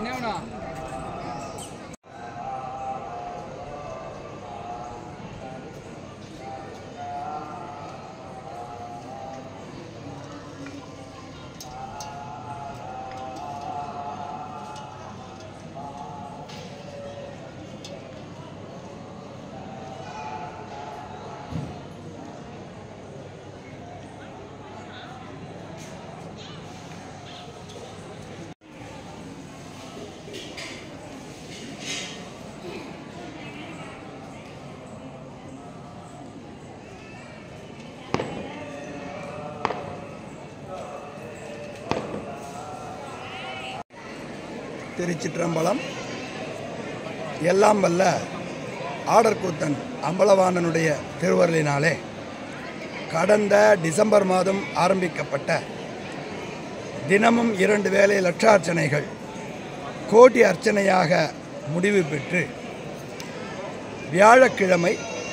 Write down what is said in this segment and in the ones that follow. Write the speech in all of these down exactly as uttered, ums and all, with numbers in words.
திருச்சிற்றம்பலம். எல்லாம் வல்ல ஆடற்கூத்தன் அம்பலவாணனுடைய திருவருளினாலே கடந்த டிசம்பர் மாதம் ஆரம்பிக்கப்பட்ட தினமும் இரண்டு வேளை லட்சார்ச்சனைகள் கோடி அர்ச்சனையாக முடிவு பெற்று வியாழக்கிழமை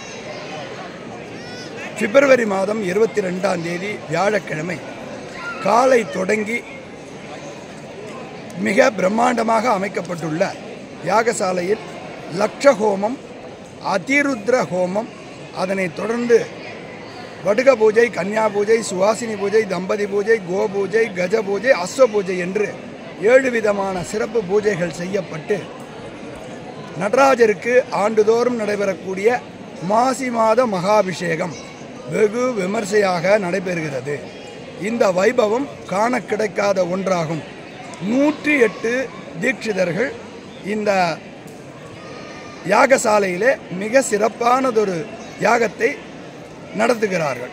பிப்ரவரி மாதம் இருபத்தி ரெண்டாம் தேதி வியாழக்கிழமை காலை தொடங்கி மிக பிரம்மாண்டமாக அமைக்கப்பட்டுள்ள யாகசாலையில் லட்ச ஹோமம், அதிருத்ர ஹோமம், அதனைத் தொடர்ந்து வடுக பூஜை, கன்னியா பூஜை, சுவாசினி பூஜை, தம்பதி பூஜை, கோ பூஜை, கஜ பூஜை, அஸ்வ பூஜை என்று ஏழு விதமான சிறப்பு பூஜைகள் செய்யப்பட்டு நடராஜருக்கு ஆண்டுதோறும் நடைபெறக்கூடிய மாசி மாத மகாபிஷேகம் வெகு விமர்சையாக நடைபெறுகிறது. இந்த வைபவம் காண கிடைக்காத ஒன்றாகும். நூற்றி எட்டு தீட்சிதர்கள் இந்த யாகசாலையிலே மிக சிறப்பானதொரு யாகத்தை நடத்துகிறார்கள்.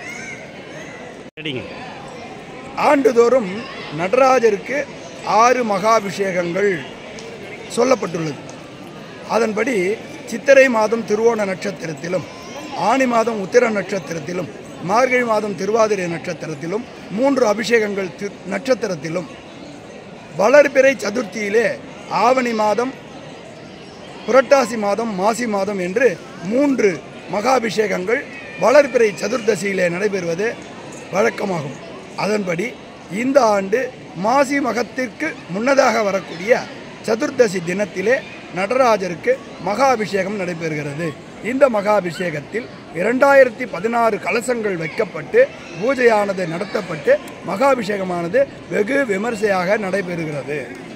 ஆண்டுதோறும் நடராஜருக்கு ஆறு மகாபிஷேகங்கள் சொல்லப்பட்டுள்ளது. அதன்படி சித்திரை மாதம் திருவோண நட்சத்திரத்திலும், ஆனி மாதம் உத்திர நட்சத்திரத்திலும், மார்கழி மாதம் திருவாதிரை நட்சத்திரத்திலும், மூன்று அபிஷேகங்கள் நட்சத்திரத்திலும், வளர்பிறை சதுர்த்தியிலே ஆவணி மாதம், புரட்டாசி மாதம், மாசி மாதம் என்று மூன்று மகாபிஷேகங்கள் வளர்பிறை சதுர்தசியிலே நடைபெறுவது வழக்கமாகும். அதன்படி இந்த ஆண்டு மாசி மகத்திற்கு முன்னதாக வரக்கூடிய சதுர்தசி தினத்திலே நடராஜருக்கு மகாபிஷேகம் நடைபெறுகிறது. இந்த மகாபிஷேகத்தில் இரண்டாயிரத்தி பதினாறு கலசங்கள் வைக்கப்பட்டு பூஜையானது நடத்தப்பட்டு மகாபிஷேகமானது வெகு விமர்சையாக நடைபெறுகிறது.